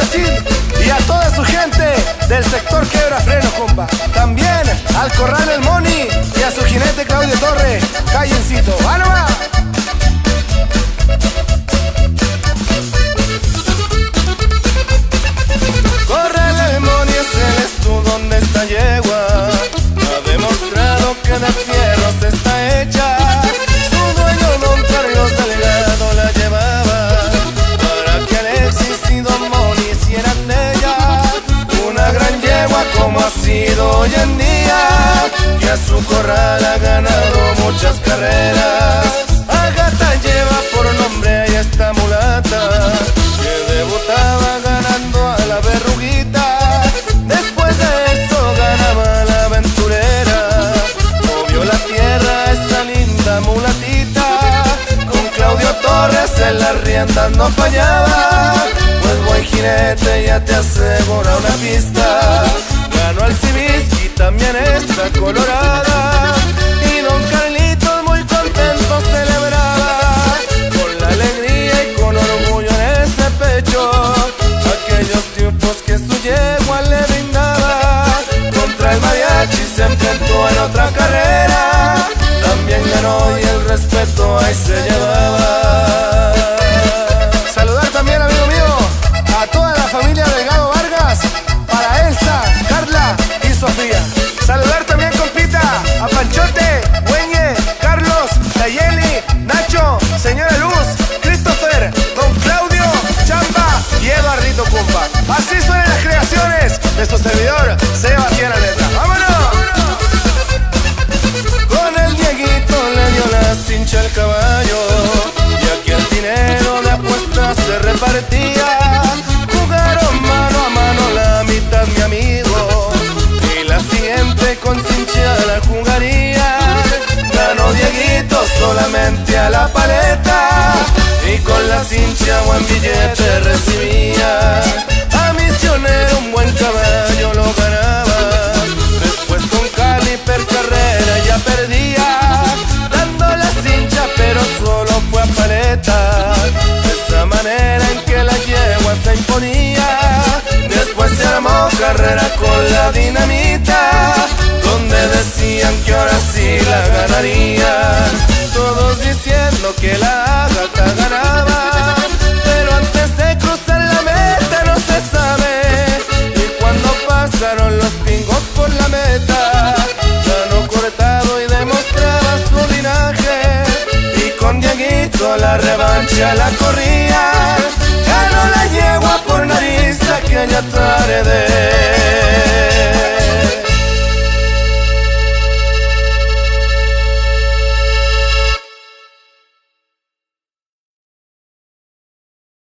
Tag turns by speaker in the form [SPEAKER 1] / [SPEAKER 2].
[SPEAKER 1] Brasil y a toda su gente del sector Quebra Freno, compa. También al Corral del Moni y a su jinete Claudio Torre, Callencito. ¡Va nomás! Corral del Moni es el estudio donde esta yegua ha demostrado que de fierros está hecha. Su dueño don Carlos Delgado la llevaba para que Alexis y don Moni hicieran de ella una gran yegua como ha sido hoy en día, que a su corral ha ganado muchas carreras. Agata lleva por nombre a esta mulata que debutaba ganando a la Verruguita. Después de eso ganaba la Aventurera. Movió la tierra esta linda mulatita. Con Claudio Torres en las riendas no fallaba, pues buen jinete ya te asegura una pista. Ganó al Civiski, también está colorada, y don Carlitos muy contento celebraba, con la alegría y con orgullo en ese pecho, aquellos tiempos que su yegua le brindaba. Contra el mariachi se enfrentó en otra carrera, también ganó y el respeto ahí se llevaba. Saludar también, amigo mío, a toda la familia Delgado Vargas, para Elsa, Carla y Sofía. Saludar también, compita, a Panchote, Güeñe, Carlos, Nayeli, Nacho, Señora Luz, Christopher, don Claudio, Chamba y Eduardito, compa. Así suenan las creaciones de su servidor, Sebastián Aleta. ¡Vámonos! Con el Dieguito le dio la cincha al caballo, y aquí el dinero de apuestas se repartía. Jugaron mano a mano la mitad mi amigo, y la siguiente con cincha la jugaría. Ganó Dieguito solamente a la paleta, y con la cincha buen billete recibía. A Misionero un buen caballo lo ganaba, después con Caliper Carrera ya perdía, dando la cincha pero solo fue a paleta. De esa manera en que la yegua se imponía. Después se armó carrera con la Dinamita, donde decían que ahora sí la ganarían, todos diciendo que la Agata ganaba, pero antes de cruzar la meta no se sabe. Y cuando pasaron los pingos por la meta, ganó Cortado y demostraba su linaje, y con Dieguito la revancha la corría. Ganó la yegua por nariz aquella tarde.